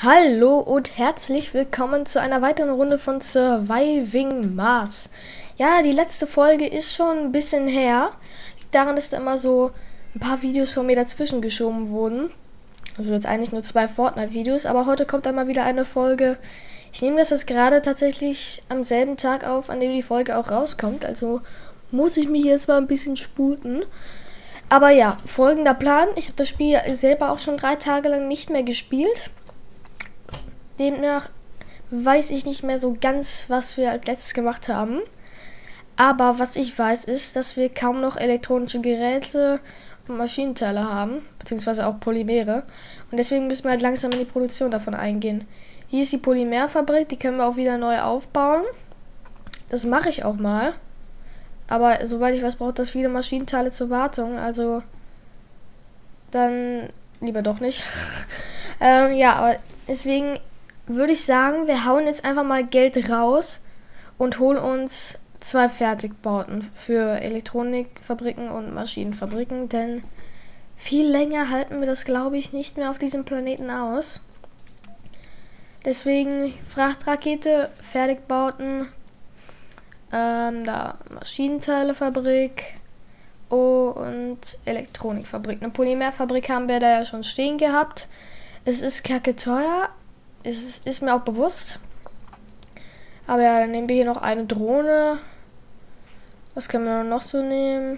Hallo und herzlich willkommen zu einer weiteren Runde von Surviving Mars. Ja, die letzte Folge ist schon ein bisschen her. Liegt daran, dass da immer so ein paar Videos von mir dazwischen geschoben wurden. Also jetzt eigentlich nur 2 Fortnite-Videos, aber heute kommt dann mal wieder eine Folge. Ich nehme das jetzt gerade tatsächlich am selben Tag auf, an dem die Folge auch rauskommt. Also muss ich mich jetzt mal ein bisschen sputen. Aber ja, folgender Plan. Ich habe das Spiel selber auch schon 3 Tage lang nicht mehr gespielt. Demnach weiß ich nicht mehr so ganz, was wir als letztes gemacht haben. Aber was ich weiß, ist, dass wir kaum noch elektronische Geräte und Maschinenteile haben, beziehungsweise auch Polymere. Und deswegen müssen wir halt langsam in die Produktion davon eingehen. Hier ist die Polymerfabrik, die können wir auch wieder neu aufbauen. Das mache ich auch mal. Aber soweit ich weiß, braucht das viele Maschinenteile zur Wartung. Also dann lieber doch nicht. Ja, aber deswegen würde ich sagen, wir hauen jetzt einfach mal Geld raus und holen uns 2 Fertigbauten für Elektronikfabriken und Maschinenfabriken, denn viel länger halten wir das, glaube ich, nicht mehr auf diesem Planeten aus. Deswegen Frachtrakete, Fertigbauten, da Maschinenteilefabrik und Elektronikfabrik. Eine Polymerfabrik haben wir da ja schon stehen gehabt. Es ist kacke teuer. Ist mir auch bewusst. Aber ja, dann nehmen wir hier noch eine Drohne. Was können wir noch so nehmen?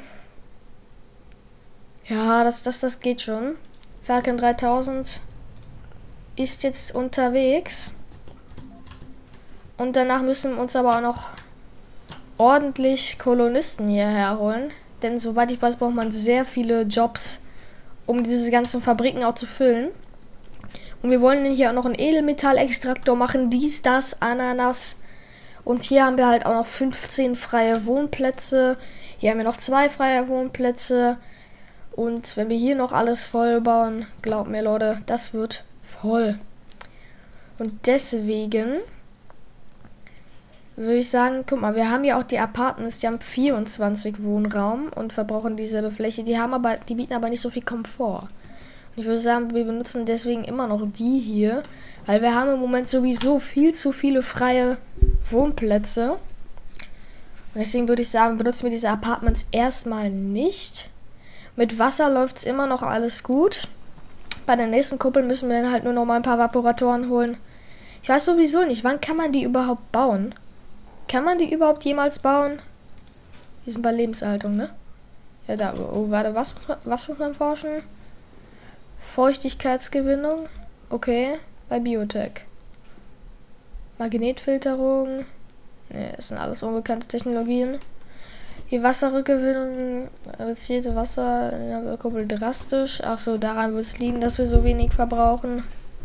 Ja, das geht schon. Falcon 3000 ist jetzt unterwegs. Und danach müssen wir uns aber auch noch ordentlich Kolonisten hierher holen. Denn soweit ich weiß, braucht man sehr viele Jobs, um diese ganzen Fabriken auch zu füllen. Und wir wollen hier auch noch einen Edelmetallextraktor machen, dies, das, Ananas. Und hier haben wir halt auch noch 15 freie Wohnplätze. Hier haben wir noch 2 freie Wohnplätze. Und wenn wir hier noch alles voll bauen, glaubt mir Leute, das wird voll. Und deswegen würde ich sagen, guck mal, wir haben ja auch die Apartments, die haben 24 Wohnraum und verbrauchen dieselbe Fläche. Die bieten aber nicht so viel Komfort. Ich würde sagen, wir benutzen deswegen immer noch die hier, weil wir haben im Moment sowieso viel zu viele freie Wohnplätze. Und deswegen würde ich sagen, benutzen wir diese Apartments erstmal nicht. Mit Wasser läuft es immer noch alles gut. Bei der nächsten Kuppel müssen wir dann halt nur noch mal ein paar Vaporatoren holen. Ich weiß sowieso nicht, wann kann man die überhaupt bauen? Kann man die überhaupt jemals bauen? Die sind bei Lebenserhaltung, ne? Ja, da, oh, warte, was muss man forschen? Feuchtigkeitsgewinnung, okay, bei Biotech. Magnetfilterung, ne, das sind alles unbekannte Technologien. Die Wasserrückgewinnung, reduzierte Wasser in der Kuppel drastisch. Ach so, daran wird es liegen, dass wir so wenig verbrauchen.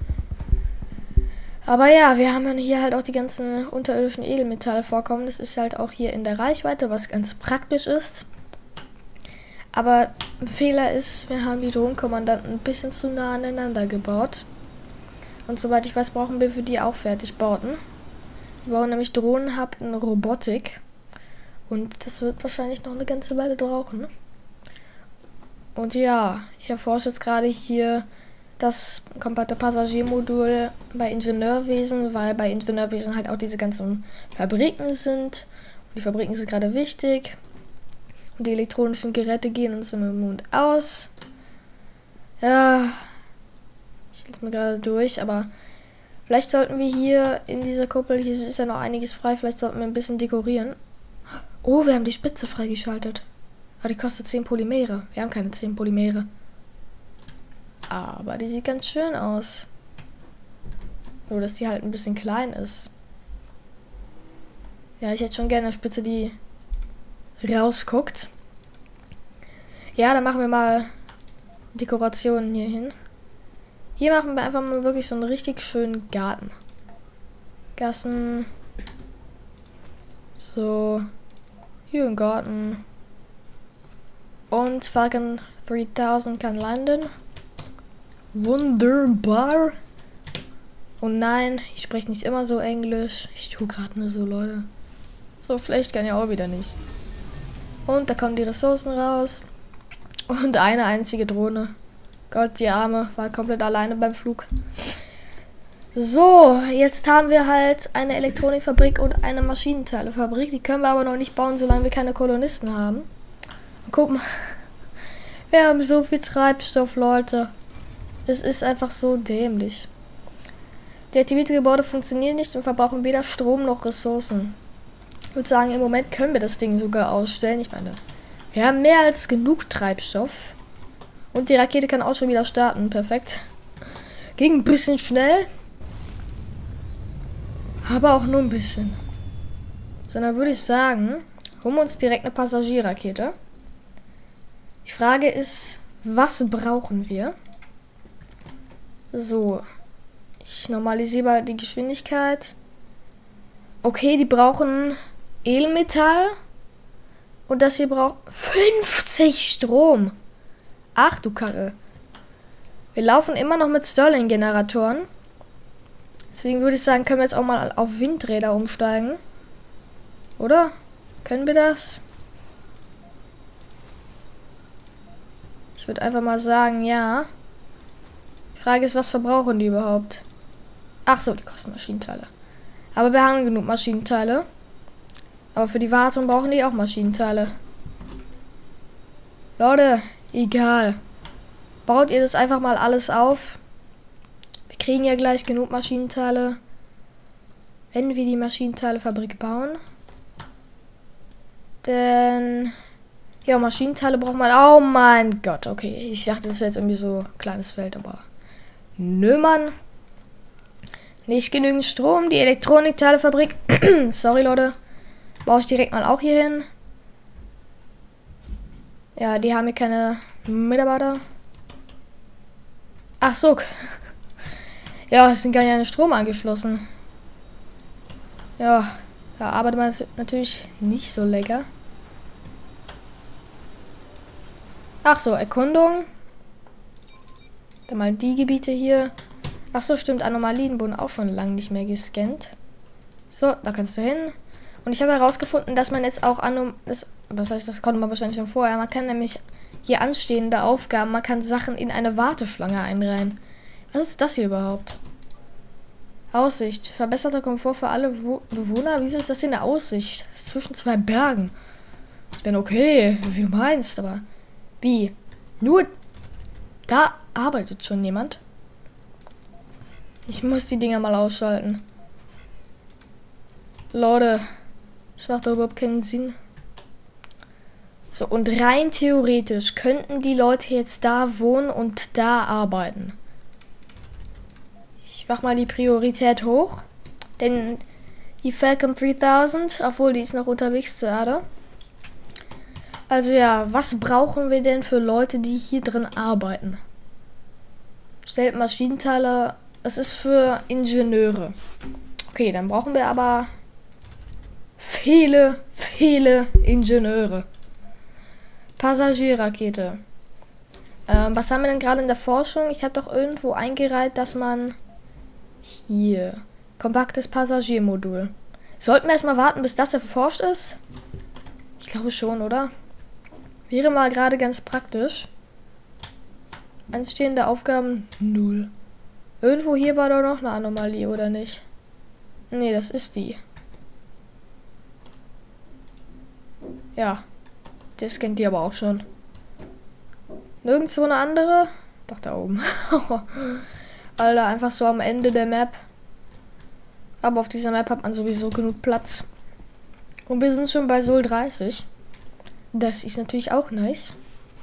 Aber ja, wir haben hier halt auch die ganzen unterirdischen Edelmetalle vorkommen. Das ist halt auch hier in der Reichweite, was ganz praktisch ist. Aber ein Fehler ist, wir haben die Drohnenkommandanten ein bisschen zu nah aneinander gebaut. Und soweit ich weiß, brauchen wir für die auch Fertigbauten. Wir bauen nämlich Drohnenhub in Robotik. Und das wird wahrscheinlich noch eine ganze Weile brauchen. Und ja, ich erforsche jetzt gerade hier das komplette Passagiermodul bei Ingenieurwesen, weil bei Ingenieurwesen halt auch diese ganzen Fabriken sind. Und die Fabriken sind gerade wichtig. Und die elektronischen Geräte gehen uns im Moment aus. Ja, ich lese mir gerade durch, aber vielleicht sollten wir hier in dieser Kuppel, hier ist ja noch einiges frei, vielleicht sollten wir ein bisschen dekorieren. Oh, wir haben die Spitze freigeschaltet. Aber die kostet 10 Polymere. Wir haben keine 10 Polymere. Aber die sieht ganz schön aus. Nur, dass die halt ein bisschen klein ist. Ja, ich hätte schon gerne eine Spitze, die rausguckt. Ja, dann machen wir mal Dekorationen hier hin. Hier machen wir einfach mal wirklich so einen richtig schönen Garten. Gassen. So. Hier ein Garten. Und Falcon 3000 kann landen. Wunderbar. Und nein, ich spreche nicht immer so Englisch. Ich tue gerade nur so, Leute. So schlecht kann ja auch wieder nicht. Und da kommen die Ressourcen raus. Und eine einzige Drohne. Gott, die Arme war komplett alleine beim Flug. So, jetzt haben wir halt eine Elektronikfabrik und eine Maschinenteilefabrik. Die können wir aber noch nicht bauen, solange wir keine Kolonisten haben. Und guck mal, wir haben so viel Treibstoff, Leute. Es ist einfach so dämlich. Deaktivierte Gebäude funktionieren nicht und verbrauchen weder Strom noch Ressourcen. Ich würde sagen, im Moment können wir das Ding sogar ausstellen. Ich meine, wir haben mehr als genug Treibstoff. Und die Rakete kann auch schon wieder starten. Perfekt. Ging ein bisschen schnell. Aber auch nur ein bisschen. So, dann würde ich sagen, holen wir uns direkt eine Passagierrakete. Die Frage ist, was brauchen wir? So. Ich normalisiere mal die Geschwindigkeit. Okay, die brauchen Edelmetall. Und das hier braucht 50 Strom. Ach du Karre. Wir laufen immer noch mit Stirling-Generatoren. Deswegen würde ich sagen, können wir jetzt auch mal auf Windräder umsteigen. Oder? Können wir das? Ich würde einfach mal sagen, ja. Die Frage ist, was verbrauchen die überhaupt? Ach so, die kosten Maschinenteile. Aber wir haben genug Maschinenteile. Aber für die Wartung brauchen die auch Maschinenteile. Leute, egal. Baut ihr das einfach mal alles auf. Wir kriegen ja gleich genug Maschinenteile, wenn wir die Maschinenteilefabrik bauen. Denn, ja, Maschinenteile braucht man. Oh mein Gott, okay. Ich dachte, das wäre jetzt irgendwie so ein kleines Feld, aber nö, Mann. Nicht genügend Strom. Die Elektronikteilefabrik. Sorry, Leute. Baue ich direkt mal auch hier hin. Ja, die haben hier keine Mitarbeiter. Ach so. Ja, es sind gar nicht an den Strom angeschlossen. Ja, da arbeitet man natürlich nicht so lecker. Ach so, Erkundung. Dann mal die Gebiete hier. Ach so, stimmt, Anomalien wurden auch schon lange nicht mehr gescannt. So, da kannst du hin. Und ich habe herausgefunden, dass man jetzt auch was heißt, das konnte man wahrscheinlich schon vorher. Man kann nämlich hier anstehende Aufgaben, man kann Sachen in eine Warteschlange einreihen. Was ist das hier überhaupt? Aussicht. Verbesserter Komfort für alle Bewohner. Wieso ist das hier eine Aussicht? Das ist zwischen zwei Bergen. Ich bin okay, wie du meinst, aber wie? Nur da arbeitet schon jemand. Ich muss die Dinger mal ausschalten. Leute, das macht doch überhaupt keinen Sinn. So, und rein theoretisch könnten die Leute jetzt da wohnen und da arbeiten. Ich mach mal die Priorität hoch. Denn die Falcon 3000, obwohl die ist noch unterwegs zur Erde. Also ja, was brauchen wir denn für Leute, die hier drin arbeiten? Stellt Maschinenteile, das ist für Ingenieure. Okay, dann brauchen wir aber viele Ingenieure. Passagierrakete. Was haben wir denn gerade in der Forschung? Ich habe doch irgendwo eingereiht, dass man hier kompaktes Passagiermodul. Sollten wir erstmal warten, bis das erforscht ist? Ich glaube schon, oder? Wäre mal gerade ganz praktisch. Anstehende Aufgaben 0. Irgendwo hier war doch noch eine Anomalie, oder nicht? Nee, das ist die. Ja. Das kennt ihr aber auch schon. Nirgendwo eine andere? Doch, da oben. Alter, einfach so am Ende der Map. Aber auf dieser Map hat man sowieso genug Platz. Und wir sind schon bei Sol 30. Das ist natürlich auch nice.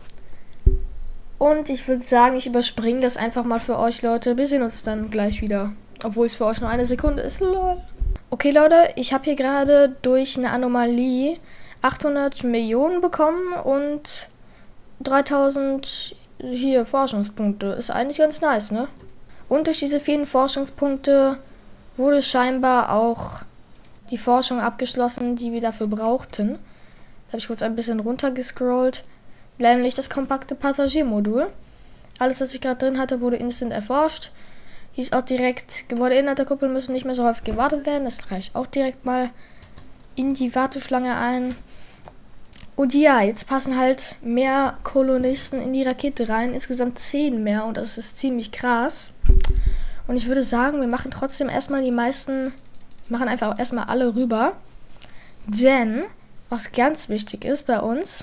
Und ich würde sagen, ich überspringe das einfach mal für euch, Leute. Wir sehen uns dann gleich wieder. Obwohl es für euch nur eine Sekunde ist. Lol. Okay, Leute, ich habe hier gerade durch eine Anomalie 800 Millionen bekommen und 3000 hier Forschungspunkte. Ist eigentlich ganz nice, ne? Und durch diese vielen Forschungspunkte wurde scheinbar auch die Forschung abgeschlossen, die wir dafür brauchten. Da habe ich kurz ein bisschen runtergescrollt. Nämlich das kompakte Passagiermodul. Alles, was ich gerade drin hatte, wurde instant erforscht. Hieß auch direkt, Gebäudeinhalterkuppeln müssen nicht mehr so häufig gewartet werden. Das reicht auch direkt mal in die Warteschlange ein. Und ja, jetzt passen halt mehr Kolonisten in die Rakete rein. Insgesamt 10 mehr und das ist ziemlich krass. Und ich würde sagen, wir machen trotzdem erstmal machen einfach erstmal alle rüber. Denn, was ganz wichtig ist bei uns,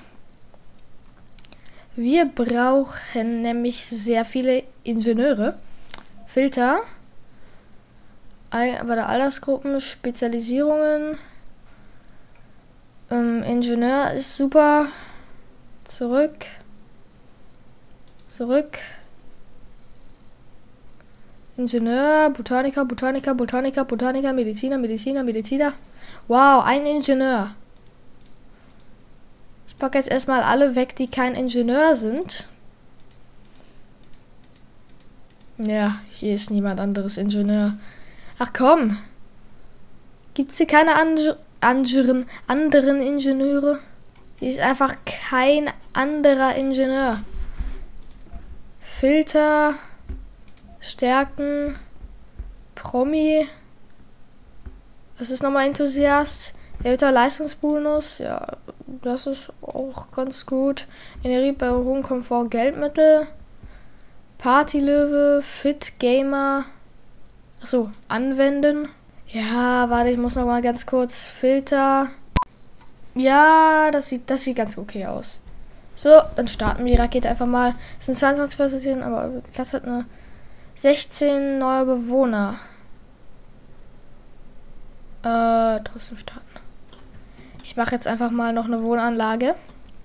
wir brauchen nämlich sehr viele Ingenieure. Filter. Bei der Altersgruppen, Spezialisierungen. Ingenieur ist super. Zurück. Ingenieur, Botaniker, Mediziner. Wow, ein Ingenieur. Ich packe jetzt erstmal alle weg, die kein Ingenieur sind. Ja, hier ist niemand anderes Ingenieur. Ach komm. Gibt's hier keine anderen Ingenieure? Hier ist einfach kein anderer Ingenieur. Filter. Stärken. Promi. Was ist nochmal Enthusiast? Erhöhter Leistungsbonus. Ja, das ist auch ganz gut. Energie bei hohem Komfort, Geldmittel. Partylöwe, Fit Gamer. Achso, anwenden. Ja, warte, ich muss noch mal ganz kurz Filter. Ja, das sieht ganz okay aus. So, dann starten wir die Rakete einfach mal. Es sind 22 Passagiere, aber Platz hat eine 16 neue Bewohner. Trotzdem starten. Ich mache jetzt einfach mal noch eine Wohnanlage.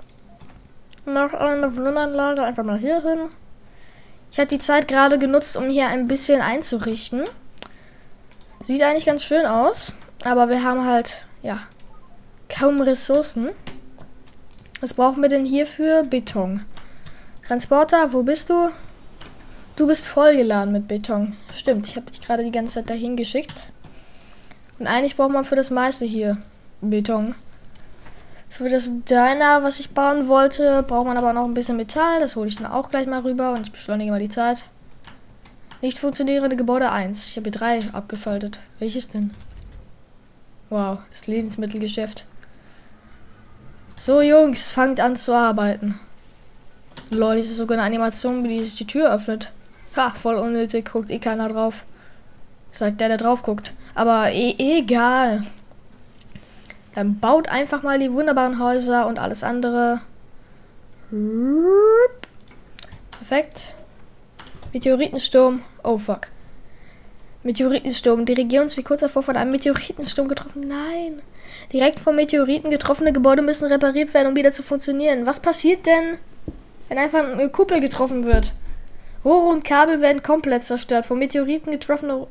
Einfach mal hier hin. Ich habe die Zeit gerade genutzt, um hier ein bisschen einzurichten. Sieht eigentlich ganz schön aus, aber wir haben halt, ja, kaum Ressourcen. Was brauchen wir denn hierfür? Beton. Transporter, wo bist du? Du bist vollgeladen mit Beton. Stimmt, ich habe dich gerade die ganze Zeit dahin geschickt. Und eigentlich braucht man für das meiste hier Beton. Für das Diner, was ich bauen wollte, braucht man aber noch ein bisschen Metall. Das hole ich dann auch gleich mal rüber und ich beschleunige mal die Zeit. Nicht funktionierende Gebäude 1. Ich habe hier 3 abgeschaltet. Welches denn? Wow, das Lebensmittelgeschäft. So, Jungs, fangt an zu arbeiten. Lol, das ist sogar eine Animation, wie sich die Tür öffnet. Ha, voll unnötig. Guckt eh keiner drauf. Sagt der drauf guckt. Aber egal. Dann baut einfach mal die wunderbaren Häuser und alles andere. Perfekt. Meteoritensturm. Oh fuck. Meteoritensturm. Die Region steht kurz davor, von einem Meteoritensturm getroffen. Nein. Direkt vom Meteoriten getroffene Gebäude müssen repariert werden, um wieder zu funktionieren. Was passiert denn, wenn einfach eine Kuppel getroffen wird? Rohre und Kabel werden komplett zerstört. Vom Meteoriten getroffene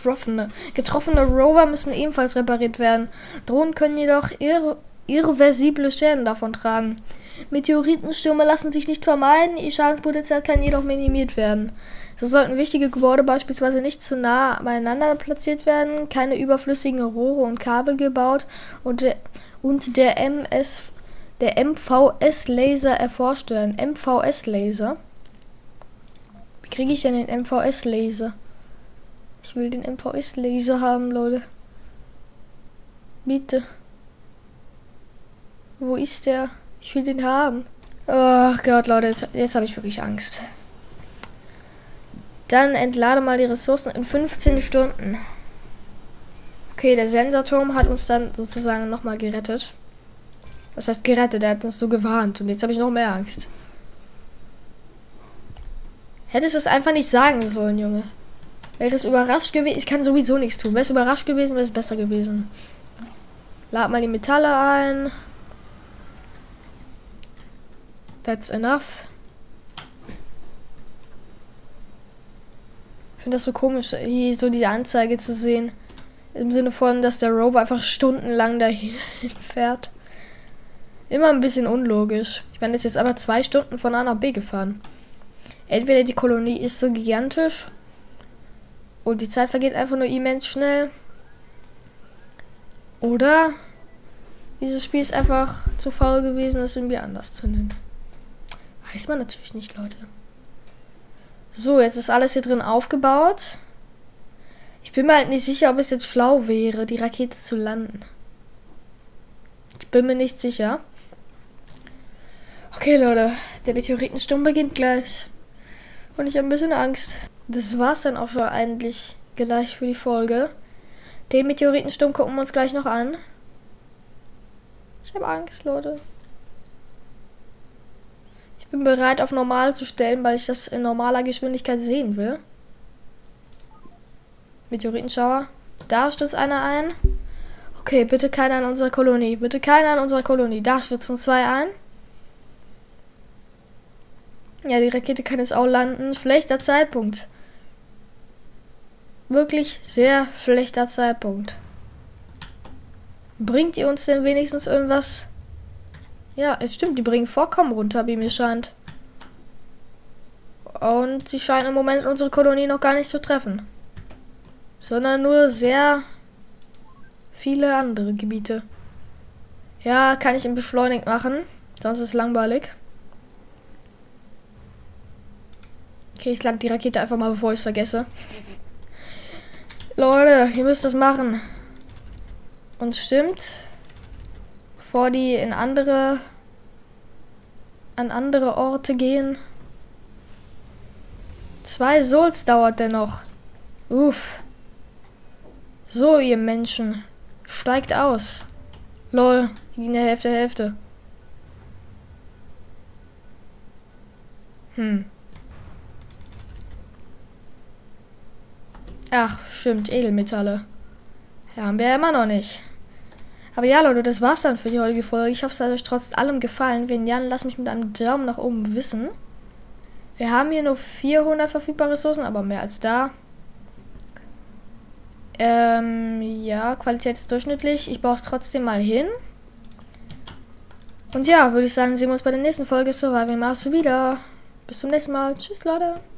Rover müssen ebenfalls repariert werden. Drohnen können jedoch irreversible Schäden davon tragen. Meteoritenstürme lassen sich nicht vermeiden, ihr Schadenspotenzial kann jedoch minimiert werden. So sollten wichtige Gebäude beispielsweise nicht zu nah beieinander platziert werden, keine überflüssigen Rohre und Kabel gebaut und der MVS-Laser erforscht werden. MVS-Laser? Wie kriege ich denn den MVS-Laser? Ich will den MVS-Laser haben, Leute. Bitte. Wo ist der? Ich will den haben. Oh Gott, Leute, jetzt habe ich wirklich Angst. Dann entlade mal die Ressourcen in 15 Stunden. Okay, der Sensorturm hat uns dann sozusagen nochmal gerettet. Was heißt gerettet? Er hat uns so gewarnt. Und jetzt habe ich noch mehr Angst. Hättest du es einfach nicht sagen sollen, Junge. Wäre es überrascht gewesen? Ich kann sowieso nichts tun. Wäre es überrascht gewesen, wäre es besser gewesen. Lad mal die Metalle ein. That's enough. Ich finde das so komisch, hier so diese Anzeige zu sehen. Im Sinne von, dass der Rover einfach stundenlang dahin fährt. Immer ein bisschen unlogisch. Ich bin jetzt aber 2 Stunden von A nach B gefahren. Entweder die Kolonie ist so gigantisch und die Zeit vergeht einfach nur immens schnell. Oder dieses Spiel ist einfach zu faul gewesen, das irgendwie anders zu nennen. Weiß man natürlich nicht, Leute. So, jetzt ist alles hier drin aufgebaut. Ich bin mir halt nicht sicher, ob es jetzt schlau wäre, die Rakete zu landen. Ich bin mir nicht sicher. Okay, Leute, der Meteoritensturm beginnt gleich. Und ich habe ein bisschen Angst. Das war's dann auch schon eigentlich gleich für die Folge. Den Meteoritensturm gucken wir uns gleich noch an. Ich habe Angst, Leute. Ich bin bereit, auf normal zu stellen, weil ich das in normaler Geschwindigkeit sehen will. Meteoritenschauer. Da stürzt einer ein. Okay, bitte keiner in unserer Kolonie. Bitte keiner in unserer Kolonie. Da stürzen 2 ein. Ja, die Rakete kann jetzt auch landen. Schlechter Zeitpunkt. Wirklich sehr schlechter Zeitpunkt. Bringt ihr uns denn wenigstens irgendwas? Ja, es stimmt, die bringen Vorkommen runter, wie mir scheint. Und sie scheinen im Moment unsere Kolonie noch gar nicht zu treffen. Sondern nur sehr viele andere Gebiete. Ja, kann ich im Beschleunigt machen. Sonst ist es langweilig. Okay, ich lande die Rakete einfach mal, bevor ich es vergesse. Leute, ihr müsst das machen. Und stimmt, bevor die an andere Orte gehen. 2 Souls dauert der noch. Uff. So, ihr Menschen. Steigt aus. Lol, ging der Hälfte. Ach, stimmt, Edelmetalle. Ja, haben wir ja immer noch nicht. Aber ja, Leute, das war's dann für die heutige Folge. Ich hoffe, es hat euch trotz allem gefallen. Wenn ja, lasst mich mit einem Daumen nach oben wissen. Wir haben hier nur 400 verfügbare Ressourcen, aber mehr als da. Ja, Qualität ist durchschnittlich. Ich baue es trotzdem mal hin. Und ja, würde ich sagen, sehen wir uns bei der nächsten Folge Surviving Mars wieder. Bis zum nächsten Mal. Tschüss, Leute.